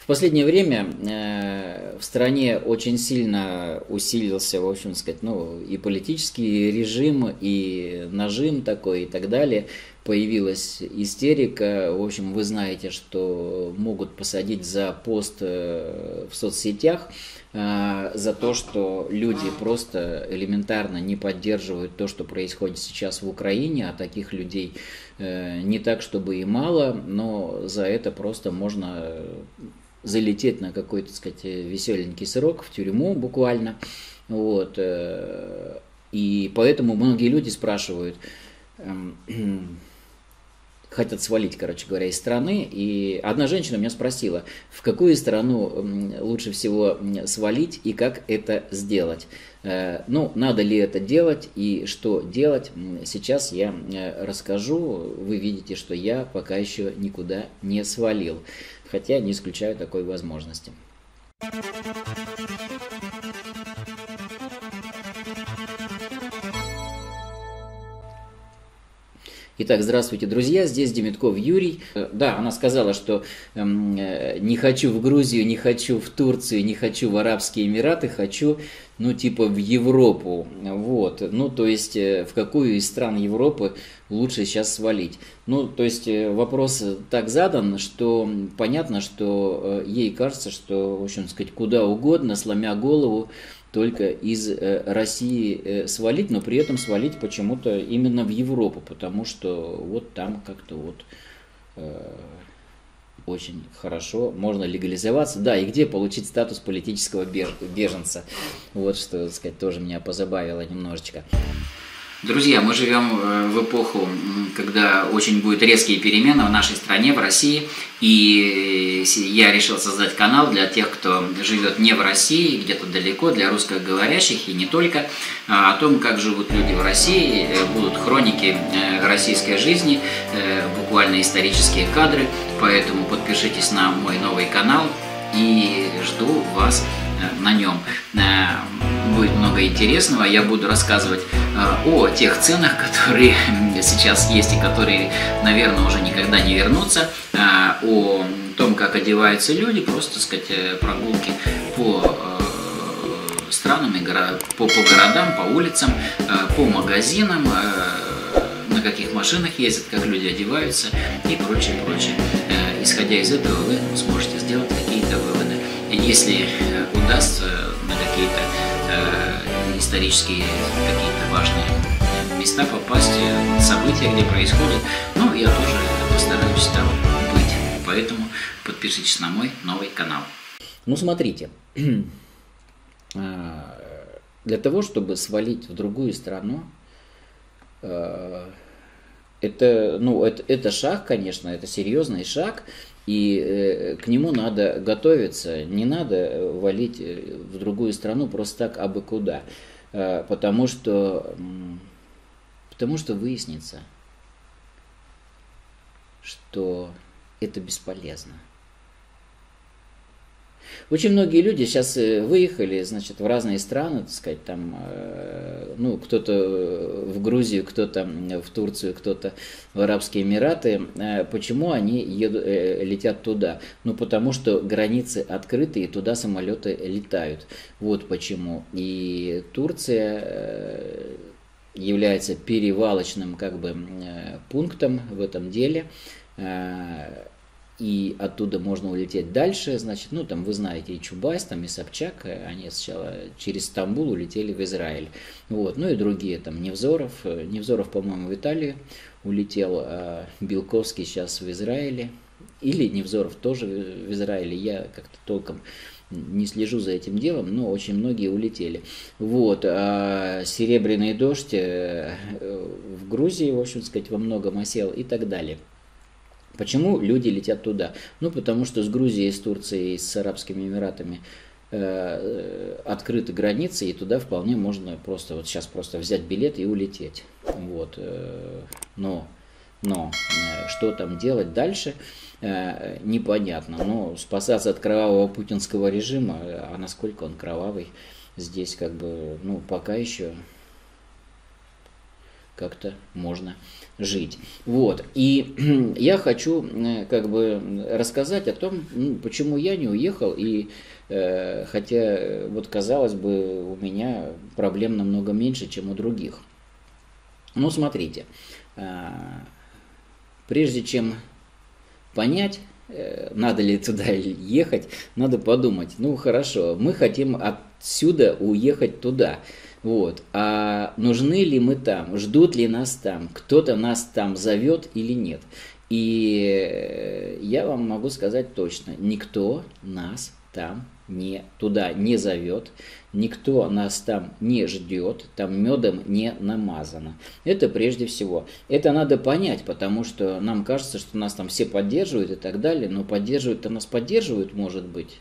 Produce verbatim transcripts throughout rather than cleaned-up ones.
последнее время э, в стране очень сильно усилился, в общем сказать, ну, и политический режим, и нажим такой, и так далее. Появилась истерика. В общем, вы знаете, что могут посадить за пост э, в соцсетях, э, за то, что люди просто элементарно не поддерживают то, что происходит сейчас в Украине, а таких людей э, не так, чтобы и мало, но за это просто можно залететь на какой-то, так сказать, веселенький срок в тюрьму буквально. Вот. И поэтому многие люди спрашивают, хотят свалить, короче говоря, из страны. И одна женщина меня спросила, в какую страну лучше всего свалить и как это сделать. Ну, надо ли это делать и что делать, сейчас я расскажу. Вы видите, что я пока еще никуда не свалил, хотя не исключаю такой возможности. Итак, здравствуйте, друзья, здесь Демитков Юрий. Да, она сказала, что э, не хочу в Грузию, не хочу в Турцию, не хочу в Арабские Эмираты, хочу, ну, типа в Европу. Вот, ну, то есть, в какую из стран Европы лучше сейчас свалить? Ну, то есть, вопрос так задан, что понятно, что ей кажется, что, в общем сказать, куда угодно, сломя голову, только из России свалить, но при этом свалить почему-то именно в Европу, потому что вот там как-то вот э, очень хорошо можно легализоваться. Да, и где получить статус политического беженца. Вот что, так сказать, тоже меня позабавило немножечко. Друзья, мы живем в эпоху, когда очень будут резкие перемены в нашей стране, в России, и я решил создать канал для тех, кто живет не в России, где-то далеко, для русскоговорящих и не только, о том, как живут люди в России, будут хроники российской жизни, буквально исторические кадры, поэтому подпишитесь на мой новый канал и жду вас на нем. Будет много интересного. Я буду рассказывать о тех ценах, которые сейчас есть и которые, наверное, уже никогда не вернутся, о том, как одеваются люди, просто, так сказать, прогулки по странам, по, по городам, по улицам, по магазинам, на каких машинах ездят, как люди одеваются и прочее, прочее. Исходя из этого, вы сможете сделать какие-то выводы. Если удастся на какие-то э, исторические, какие-то важные места попасть, события, где происходит, ну, я тоже постараюсь там быть. Поэтому подпишитесь на мой новый канал. Ну, смотрите, для того, чтобы свалить в другую страну, это, ну, это, это шаг, конечно, это серьезный шаг, и э, к нему надо готовиться, не надо валить в другую страну просто так абы куда, э, потому что, потому что выяснится, что это бесполезно. Очень многие люди сейчас выехали, значит, в разные страны, так сказать, там, ну, кто-то в Грузию, кто-то в Турцию, кто-то в Арабские Эмираты. Почему они едут, летят туда? Ну, потому что границы открыты, и туда самолеты летают. Вот почему. И Турция является перевалочным, как бы, пунктом в этом деле. И оттуда можно улететь дальше, значит, ну, там, вы знаете, и Чубайс, там, и Собчак, они сначала через Стамбул улетели в Израиль, вот, ну, и другие, там, Невзоров, Невзоров, по-моему, в Италию улетел, а Белковский сейчас в Израиле, или Невзоров тоже в Израиле, я как-то толком не слежу за этим делом, но очень многие улетели, вот, а Серебряный дождь в Грузии, в общем сказать, во многом осел и так далее. Почему люди летят туда? Ну, потому что с Грузией, с Турцией, с Арабскими Эмиратами э, открыты границы, и туда вполне можно просто, вот сейчас просто взять билет и улететь. Вот. Э, но, но э, что там делать дальше, э, непонятно. Но спасаться от кровавого путинского режима, а насколько он кровавый, здесь как бы, ну, пока еще... как-то можно жить. Вот. И я хочу как бы рассказать о том, почему я не уехал, и хотя вот казалось бы у меня проблем намного меньше, чем у других. Ну смотрите, прежде чем понять, надо ли туда ехать, надо подумать, ну хорошо, мы хотим отсюда уехать туда. Вот. А нужны ли мы там, ждут ли нас там, кто-то нас там зовет или нет. И я вам могу сказать точно, никто нас там не, туда не зовет, никто нас там не ждет, там медом не намазано. Это прежде всего. Это надо понять, потому что нам кажется, что нас там все поддерживают и так далее, но поддерживают-то нас поддерживают, может быть,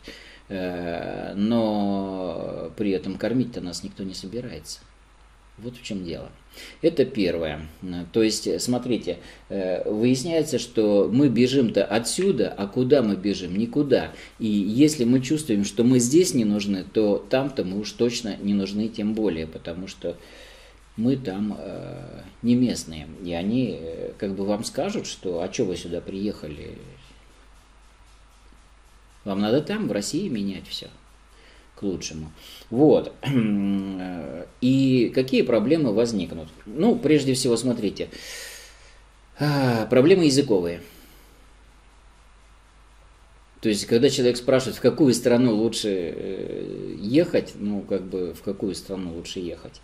но при этом кормить-то нас никто не собирается. Вот в чем дело. Это первое. То есть, смотрите, выясняется, что мы бежим-то отсюда, а куда мы бежим? Никуда. И если мы чувствуем, что мы здесь не нужны, то там-то мы уж точно не нужны тем более, потому что мы там не местные. И они как бы вам скажут, что а что вы сюда приехали? Вам надо там, в России, менять все к лучшему. Вот. И какие проблемы возникнут? Ну, прежде всего, смотрите. Проблемы языковые. То есть, когда человек спрашивает, в какую страну лучше ехать, ну, как бы, в какую страну лучше ехать?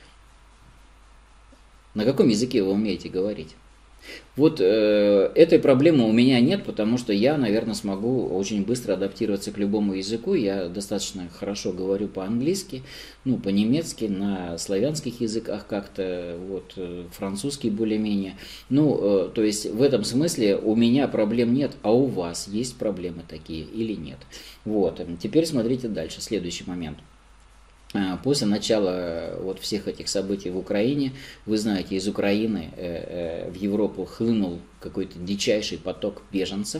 На каком языке вы умеете говорить? Вот э, этой проблемы у меня нет, потому что я, наверное, смогу очень быстро адаптироваться к любому языку. Я достаточно хорошо говорю по-английски, ну, по-немецки, на славянских языках как-то, вот, французский более-менее. Ну, э, то есть в этом смысле у меня проблем нет, а у вас есть проблемы такие или нет? Вот, теперь смотрите дальше, следующий момент. После начала вот всех этих событий в Украине, вы знаете, из Украины в Европу хлынул какой-то дичайший поток беженцев,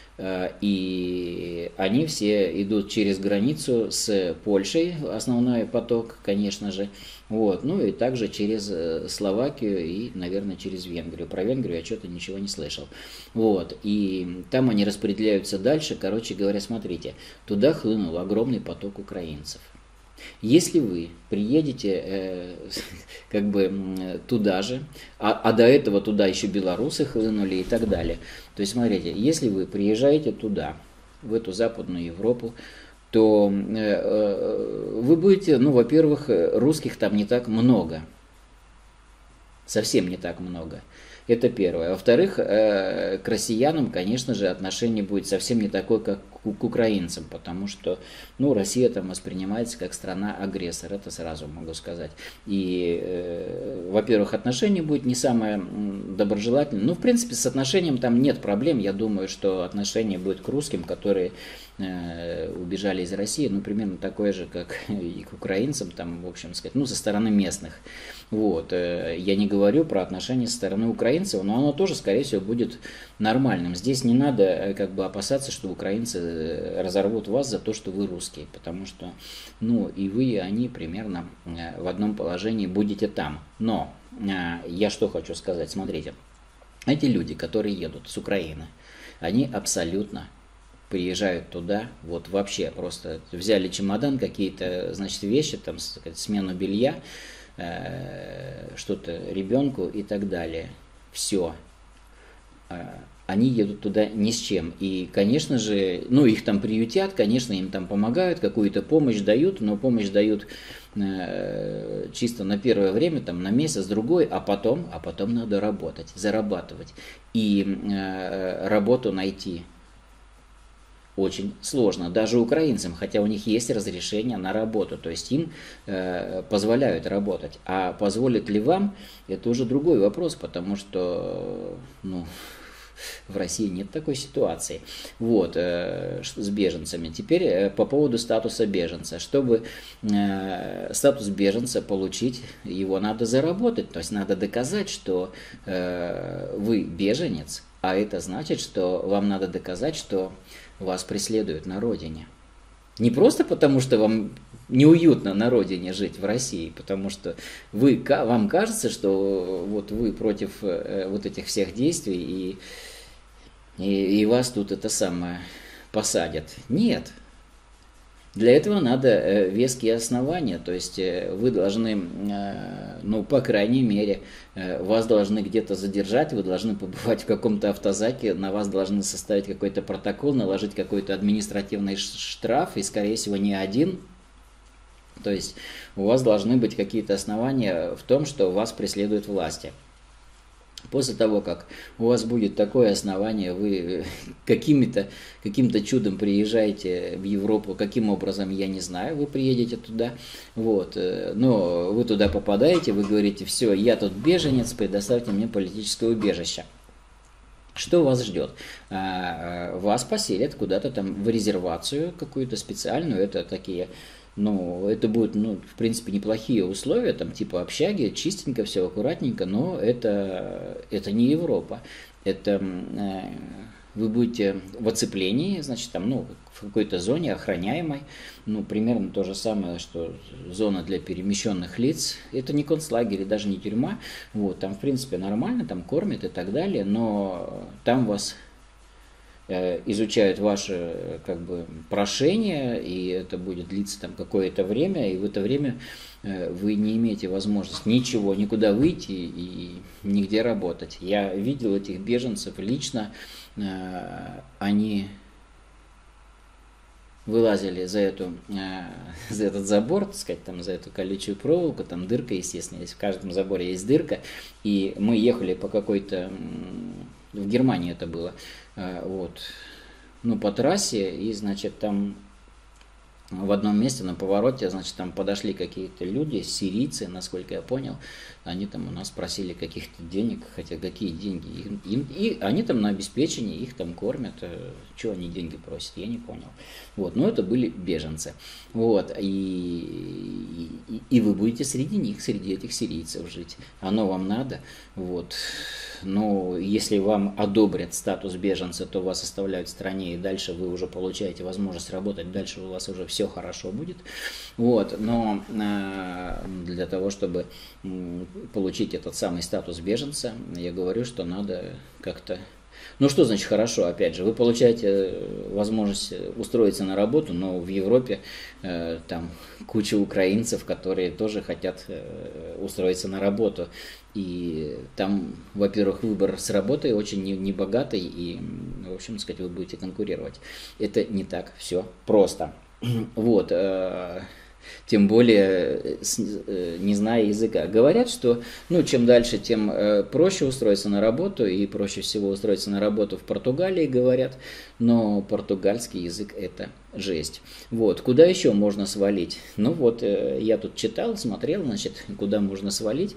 и они все идут через границу с Польшей, основной поток, конечно же, вот, ну и также через Словакию и, наверное, через Венгрию. Про Венгрию я что-то ничего не слышал. Вот, и там они распределяются дальше, короче говоря, смотрите, туда хлынул огромный поток украинцев. Если вы приедете э, как бы туда же, а, а до этого туда еще белорусы хлынули и так далее, то есть смотрите, если вы приезжаете туда, в эту Западную Европу, то э, э, вы будете, ну, во-первых, русских там не так много, совсем не так много. Это первое. Во-вторых, к россиянам, конечно же, отношение будет совсем не такое, как к украинцам, потому что, ну, Россия там воспринимается как страна-агрессор, это сразу могу сказать. И, э, во-первых, отношение будет не самое доброжелательное. Ну, в принципе, с отношением там нет проблем. Я думаю, что отношение будет к русским, которые э, убежали из России, ну, примерно такое же, как и к украинцам, там, в общем сказать, ну, со стороны местных. Вот. Я не говорю про отношения со стороны украинцев, но оно тоже, скорее всего, будет нормальным. Здесь не надо как бы опасаться, что украинцы разорвут вас за то, что вы русские, потому что, ну, и вы, и они примерно в одном положении будете там. Но я что хочу сказать, смотрите, эти люди, которые едут с Украины, они абсолютно приезжают туда, вот вообще просто взяли чемодан, какие-то, значит, вещи, там, смену белья, что-то ребенку и так далее. Все. Они едут туда ни с чем. И, конечно же, ну, их там приютят, конечно, им там помогают, какую-то помощь дают, но помощь дают э, чисто на первое время, там, на месяц, другой, а потом, а потом надо работать, зарабатывать. И э, работу найти очень сложно, даже украинцам, хотя у них есть разрешение на работу, то есть им э, позволяют работать. А позволят ли вам, это уже другой вопрос, потому что, ну, в России нет такой ситуации, вот, э, с беженцами. Теперь э, по поводу статуса беженца. Чтобы э, статус беженца получить, его надо заработать, то есть надо доказать, что э, вы беженец, а это значит, что вам надо доказать, что вас преследуют на родине. Не просто потому, что вам неуютно на родине жить в России, потому что вы, вам кажется, что вот вы против вот этих всех действий, и, и, и вас тут это самое посадят. Нет. Для этого надо веские основания, то есть вы должны, ну, по крайней мере, вас должны где-то задержать, вы должны побывать в каком-то автозаке, на вас должны составить какой-то протокол, наложить какой-то административный штраф, и, скорее всего, не один. То есть у вас должны быть какие-то основания в том, что вас преследуют власти. После того, как у вас будет такое основание, вы каким-то каким-то чудом приезжаете в Европу, каким образом, я не знаю, вы приедете туда, вот, но вы туда попадаете, вы говорите: все, я тут беженец, предоставьте мне политическое убежище. Что вас ждет? Вас поселят куда-то там в резервацию какую-то специальную, это такие... Ну, это будут, ну, в принципе, неплохие условия, там, типа общаги, чистенько, все аккуратненько, но это, это не Европа. Это э, вы будете в оцеплении, значит, там, ну, в какой-то зоне охраняемой, ну, примерно то же самое, что зона для перемещенных лиц. Это не концлагерь, даже не тюрьма, вот, там, в принципе, нормально, там кормят и так далее, но там вас... изучают ваши, как бы, прошения, и это будет длиться там какое-то время, и в это время вы не имеете возможности ничего, никуда выйти и нигде работать. Я видел этих беженцев лично, они вылазили за, эту, за этот забор, так сказать, там, за эту колючую проволоку, там дырка, естественно, есть, в каждом заборе есть дырка, и мы ехали по какой-то, в Германии это было, вот, ну, по трассе, и, значит, там в одном месте на повороте, значит, там подошли какие-то люди, сирийцы, насколько я понял, они там у нас просили каких-то денег, хотя какие деньги, им, им, и они там на обеспечении, их там кормят, чего они деньги просят, я не понял. Вот, но это были беженцы, вот, и, и, и вы будете среди них, среди этих сирийцев жить, оно вам надо, вот. Но если вам одобрят статус беженца, то вас оставляют в стране, и дальше вы уже получаете возможность работать, дальше у вас уже все хорошо будет. Вот. Но э, для того, чтобы э, получить этот самый статус беженца, я говорю, что надо как-то... Ну что значит хорошо? Опять же, вы получаете возможность устроиться на работу, но в Европе э, там куча украинцев, которые тоже хотят э, устроиться на работу. И там, во-первых, выбор с работой очень небогатый, и, в общем, сказать, вы будете конкурировать. Это не так все просто. Вот. Тем более, не зная языка. Говорят, что, ну, чем дальше, тем проще устроиться на работу, и проще всего устроиться на работу в Португалии, говорят, но португальский язык – это жесть. Вот, куда еще можно свалить? Ну вот, я тут читал, смотрел, значит, куда можно свалить.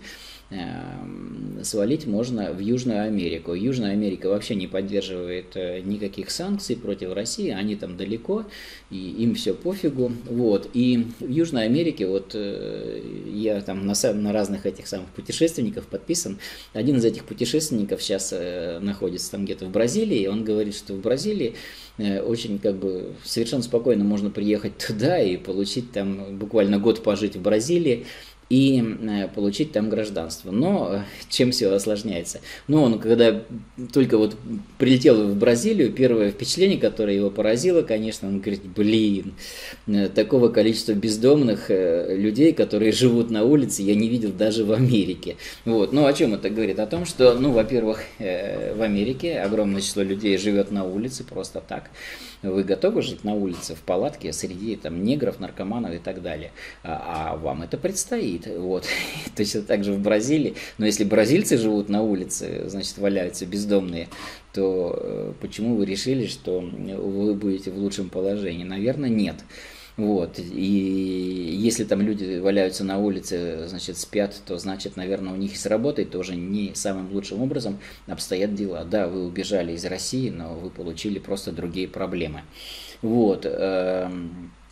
Свалить можно в Южную Америку. Южная Америка вообще не поддерживает никаких санкций против России, они там далеко, и им все пофигу. Вот. И в Южной Америке, вот я там на, на разных этих самых путешественников подписан, один из этих путешественников сейчас находится там где-то в Бразилии, и он говорит, что в Бразилии очень, как бы, совершенно спокойно можно приехать туда и получить там буквально год пожить в Бразилии, и получить там гражданство. Но чем все осложняется? Ну, он когда только вот прилетел в Бразилию, первое впечатление, которое его поразило, конечно, он говорит: блин, такого количества бездомных людей, которые живут на улице, я не видел даже в Америке. Вот. Ну, о чем это говорит? О том, что, ну, во-первых, в Америке огромное число людей живет на улице просто так. Вы готовы жить на улице, в палатке, среди там негров, наркоманов и так далее? А, а вам это предстоит. Вот. Точно так же в Бразилии. Но если бразильцы живут на улице, значит, валяются бездомные, то почему вы решили, что вы будете в лучшем положении? Наверное, нет. Вот. И если там люди валяются на улице, значит, спят, то, значит, наверное, у них и с работой тоже не самым лучшим образом обстоят дела. Да, вы убежали из России, но вы получили просто другие проблемы. Вот.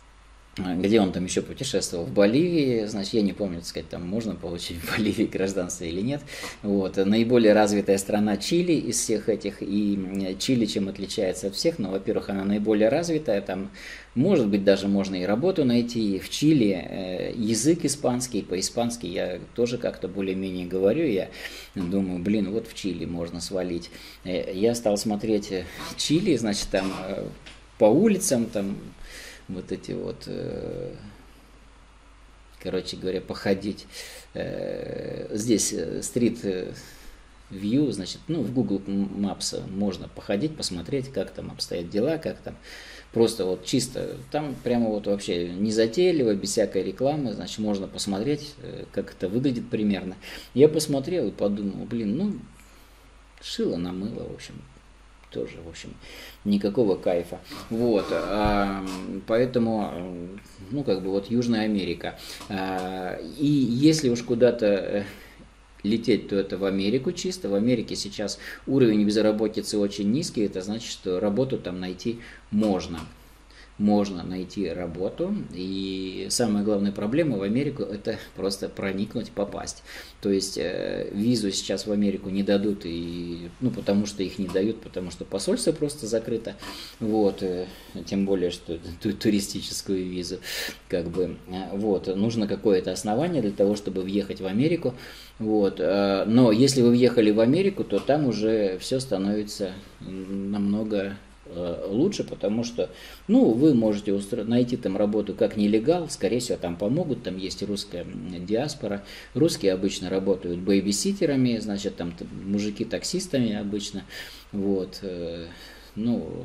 где он там еще путешествовал, в Боливии, значит, я не помню, так сказать, там можно получить в Боливии гражданство или нет. Вот. Наиболее развитая страна Чили из всех этих, и Чили чем отличается от всех, ну, во-первых, она наиболее развитая, там, может быть, даже можно и работу найти. В Чили э, язык испанский, по-испански я тоже как-то более-менее говорю, я думаю, блин, вот в Чили можно свалить. Э, я стал смотреть Чили, значит, там э, по улицам, там, вот эти вот, э, короче говоря, походить. Э, здесь стрит view, значит, ну, в Google Maps можно походить, посмотреть, как там обстоят дела, как там, просто вот чисто, там прямо вот вообще незатейливо, без всякой рекламы, значит, можно посмотреть, как это выглядит примерно. Я посмотрел и подумал, блин, ну, шило на мыло, в общем, тоже, в общем, никакого кайфа. Вот, а, поэтому, ну, как бы вот Южная Америка. А, и если уж куда-то лететь, то это в Америку чисто. В Америке сейчас уровень безработицы очень низкий, это значит, что работу там найти можно. Можно найти работу, и самая главная проблема в Америку – это просто проникнуть, попасть. То есть э, визу сейчас в Америку не дадут, и, ну, потому что их не дают, потому что посольство просто закрыто, вот, э, тем более, что ту, туристическую визу, как бы, э, вот, нужно какое-то основание для того, чтобы въехать в Америку, вот, э, но если вы въехали в Америку, то там уже все становится намного лучше, потому что, ну, вы можете устро... найти там работу как нелегал, скорее всего, там помогут, там есть русская диаспора, русские обычно работают бэйбиситерами, значит, там мужики таксистами обычно, вот, ну,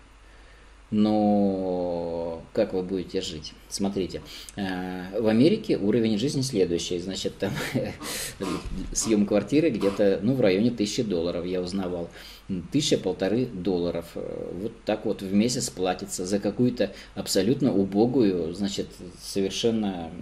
но как вы будете жить? Смотрите, в Америке уровень жизни следующий, значит, там съем квартиры где-то, ну, в районе тысячи долларов, я узнавал, тысяча-полторы долларов, вот так вот в месяц платится за какую-то абсолютно убогую, значит, совершенно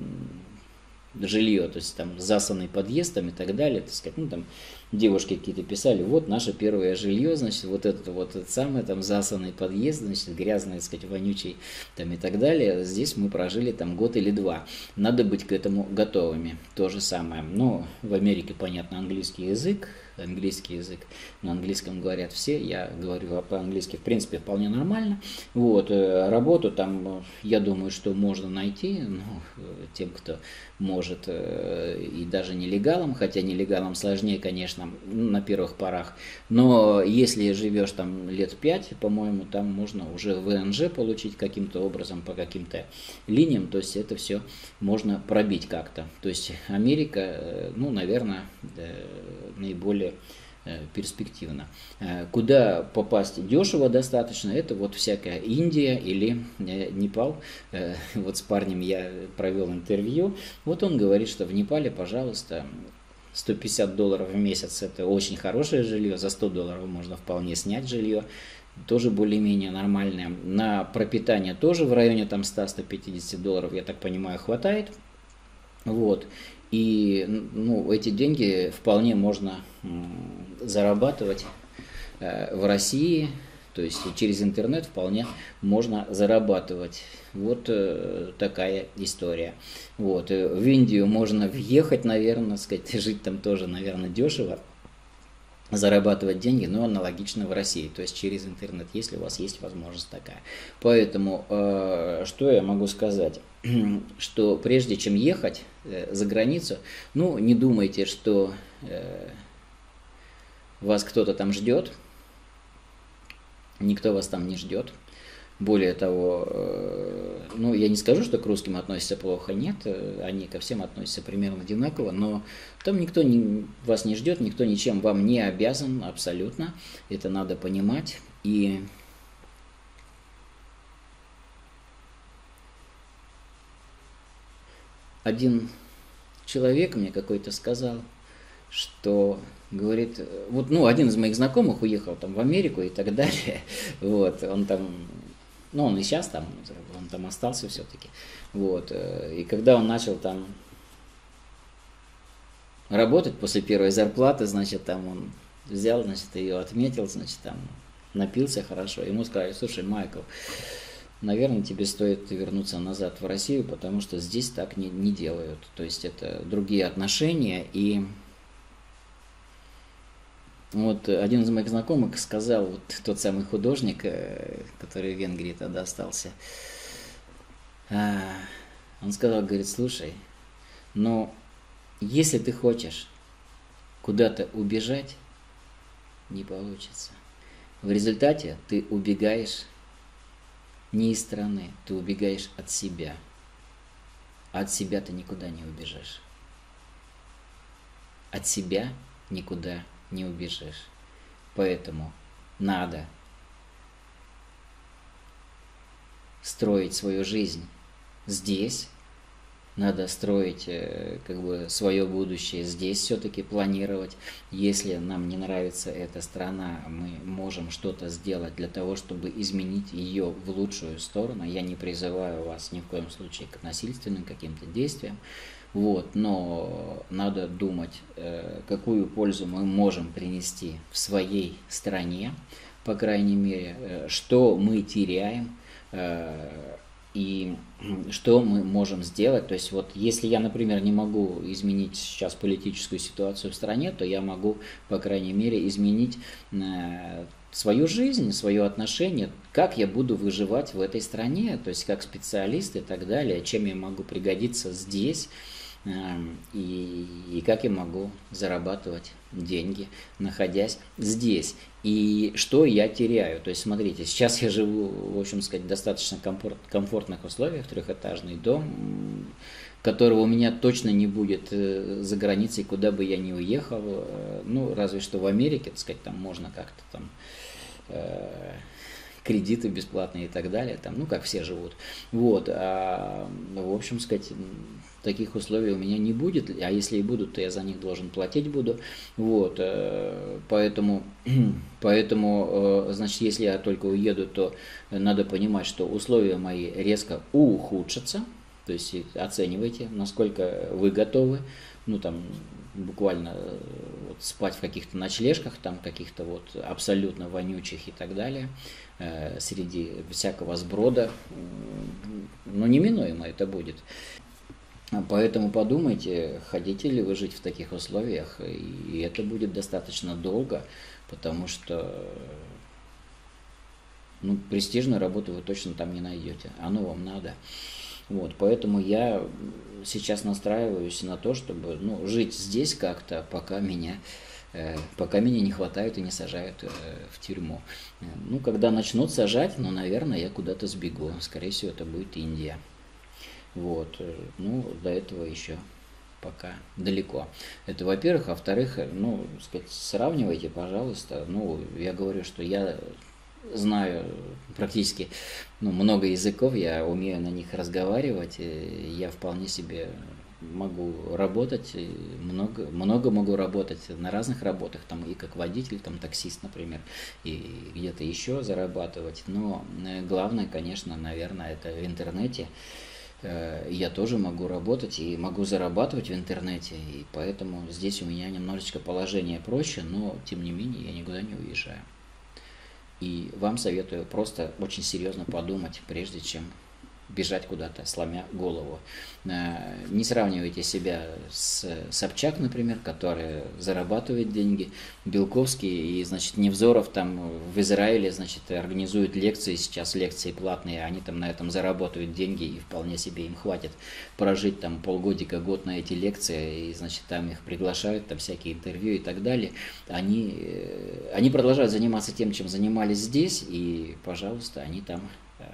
жилье, то есть там засанный подъезд там, и так далее, так сказать, ну там девушки какие-то писали, вот наше первое жилье, значит, вот этот вот этот самый там засанный подъезд, значит, грязный, так сказать, вонючий там и так далее, здесь мы прожили там год или два, надо быть к этому готовыми, то же самое, но в Америке, понятно, английский язык, английский язык, на английском говорят все, я говорю по-английски, в принципе, вполне нормально, вот, работу там, я думаю, что можно найти, ну, тем, кто может, и даже нелегалам, хотя нелегалам сложнее, конечно, на первых порах, но если живешь там лет пять, по-моему, там можно уже вэ эн жэ получить каким-то образом, по каким-то линиям, то есть это все можно пробить как-то, то есть Америка, ну, наверное, наиболее перспективно. Куда попасть дешево достаточно, это вот всякая Индия или Непал. Вот с парнем я провел интервью, вот он говорит, что в Непале, пожалуйста, сто пятьдесят долларов в месяц это очень хорошее жилье, за сто долларов можно вполне снять жилье, тоже более-менее нормальное. На пропитание тоже в районе там сто-сто пятьдесят долларов, я так понимаю, хватает. Вот. И, ну, эти деньги вполне можно зарабатывать в России, то есть через интернет вполне можно зарабатывать. Вот такая история. Вот. В Индию можно въехать, наверное, сказать, жить там тоже, наверное, дешево, зарабатывать деньги, но аналогично в России, то есть через интернет, если у вас есть возможность такая. Поэтому, э, что я могу сказать? Что прежде чем ехать э, за границу, ну, не думайте, что э, вас кто-то там ждет, никто вас там не ждет. Более того, э, ну, я не скажу, что к русским относятся плохо, нет, они ко всем относятся примерно одинаково, но там никто не, вас не ждет, никто ничем вам не обязан, абсолютно, это надо понимать. И один человек мне какой-то сказал, что, говорит, вот, ну, один из моих знакомых уехал там в Америку и так далее, вот, он там... Ну, он и сейчас там, он там остался все-таки. Вот. И когда он начал там работать после первой зарплаты, значит, там он взял, значит, ее отметил, значит, там напился хорошо. Ему сказали, слушай, Майкл, наверное, тебе стоит вернуться назад в Россию, потому что здесь так не, не делают. То есть это другие отношения. И вот один из моих знакомых сказал, вот тот самый художник, который в Венгрии тогда остался, он сказал, говорит, слушай, но если ты хочешь куда-то убежать, не получится. В результате ты убегаешь не из страны, ты убегаешь от себя. А от себя ты никуда не убежишь. От себя никуда не убежишь. Поэтому надо строить свою жизнь здесь. Надо строить как бы свое будущее здесь, все-таки планировать. Если нам не нравится эта страна, мы можем что-то сделать для того, чтобы изменить ее в лучшую сторону. Я не призываю вас ни в коем случае к насильственным каким-то действиям. Вот, но надо думать, какую пользу мы можем принести в своей стране, по крайней мере, что мы теряем, и что мы можем сделать. То есть вот если я, например, не могу изменить сейчас политическую ситуацию в стране, то я могу, по крайней мере, изменить э, свою жизнь, свое отношение, как я буду выживать в этой стране, то есть как специалист и так далее, чем я могу пригодиться здесь, э, и, и как я могу зарабатывать деньги, находясь здесь. И что я теряю? То есть, смотрите, сейчас я живу, в общем сказать, в достаточно комфорт, комфортных условиях, трехэтажный дом, которого у меня точно не будет за границей, куда бы я ни уехал. Ну, разве что в Америке, так сказать, там можно как-то там э, кредиты бесплатные и так далее, там, ну, как все живут. Вот, а, в общем сказать, таких условий у меня не будет, а если и будут, то я за них должен платить буду. Вот, поэтому, поэтому, значит, если я только уеду, то надо понимать, что условия мои резко ухудшатся. То есть оценивайте, насколько вы готовы, ну там буквально вот, спать в каких-то ночлежках, там каких-то вот абсолютно вонючих и так далее, э, среди всякого сброда, но неминуемо это будет. Поэтому подумайте, хотите ли вы жить в таких условиях, и это будет достаточно долго, потому что ну, престижную работу вы точно там не найдете, оно вам надо. Вот, поэтому я сейчас настраиваюсь на то, чтобы ну, жить здесь как-то, пока меня, э, пока меня не хватают и не сажают э, в тюрьму. Ну, когда начнут сажать, ну, наверное, я куда-то сбегу. Скорее всего, это будет Индия. Вот, ну, до этого еще пока далеко. Это, во-первых. А во-вторых, ну, сказать, сравнивайте, пожалуйста. Ну, я говорю, что я знаю практически ну, много языков, я умею на них разговаривать, и я вполне себе могу работать, много, много могу работать на разных работах, там и как водитель, там таксист, например, и где-то еще зарабатывать. Но главное, конечно, наверное, это в интернете. Я тоже могу работать и могу зарабатывать в интернете, и поэтому здесь у меня немножечко положение проще, но тем не менее я никуда не уезжаю. И вам советую просто очень серьезно подумать, прежде чем бежать куда-то, сломя голову. Не сравнивайте себя с Собчак, например, который зарабатывает деньги, Белковский и, значит, Невзоров там в Израиле, значит, организуют лекции, сейчас лекции платные, они там на этом заработают деньги и вполне себе им хватит прожить там полгодика, год на эти лекции, и, значит, там их приглашают, там всякие интервью и так далее. Они, они продолжают заниматься тем, чем занимались здесь, и, пожалуйста, они там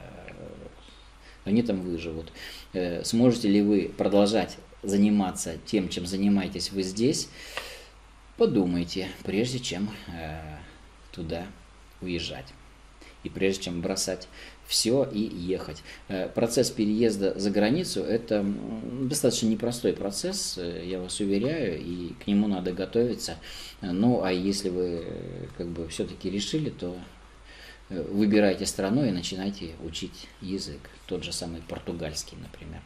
они там выживут. Сможете ли вы продолжать заниматься тем, чем занимаетесь вы здесь? Подумайте, прежде чем туда уезжать. И прежде чем бросать все и ехать. Процесс переезда за границу – это достаточно непростой процесс, я вас уверяю, и к нему надо готовиться. Ну, а если вы как бы все-таки решили, то выбирайте страну и начинайте учить язык. Тот же самый португальский, например.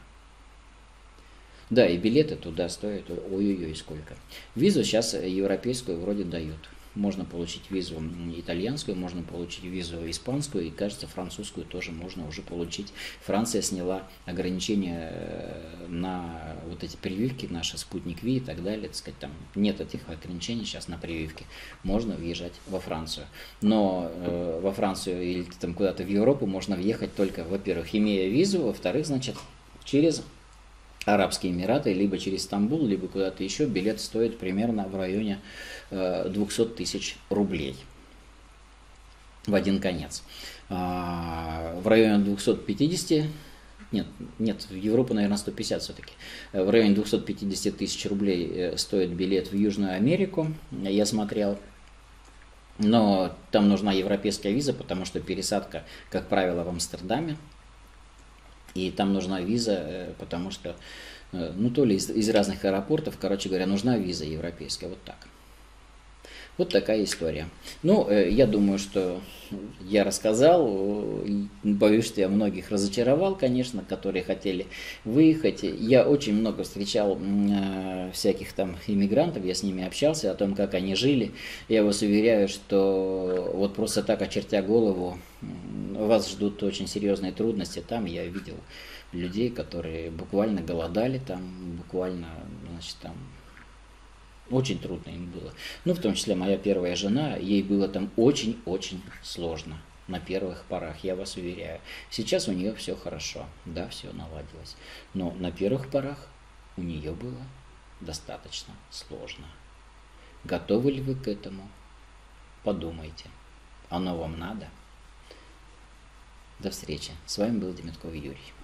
Да, и билеты туда стоят ой-ой-ой сколько. Визу сейчас европейскую вроде дают. Можно получить визу итальянскую, можно получить визу испанскую, и, кажется, французскую тоже можно уже получить. Франция сняла ограничения на вот эти прививки, наши спутник Ви и так далее. Так сказать, там нет этих ограничений сейчас на прививки. Можно въезжать во Францию. Но э, во Францию или там куда-то в Европу можно въехать только, во-первых, имея визу, во-вторых, значит, через Арабские Эмираты, либо через Стамбул, либо куда-то еще. Билет стоит примерно в районе э, двухсот тысяч рублей в один конец. А, в районе двухсот пятидесяти, нет, нет, в Европу, наверное, сто пятьдесят все-таки. В районе двухсот пятидесяти тысяч рублей стоит билет в Южную Америку, я смотрел. Но там нужна европейская виза, потому что пересадка, как правило, в Амстердаме. И там нужна виза, потому что, ну, то ли из, из разных аэропортов, короче говоря, нужна виза европейская, вот так. Вот такая история. Ну, я думаю, что я рассказал, боюсь, что я многих разочаровал, конечно, которые хотели выехать. Я очень много встречал всяких там иммигрантов, я с ними общался, о том, как они жили. Я вас уверяю, что вот просто так, очертя голову, вас ждут очень серьезные трудности. Там я видел людей, которые буквально голодали, там буквально, значит, там очень трудно им было. Ну, в том числе моя первая жена, ей было там очень-очень сложно на первых порах, я вас уверяю. Сейчас у нее все хорошо, да, все наладилось. Но на первых порах у нее было достаточно сложно. Готовы ли вы к этому? Подумайте. Оно вам надо? До встречи. С вами был Демитков Юрий.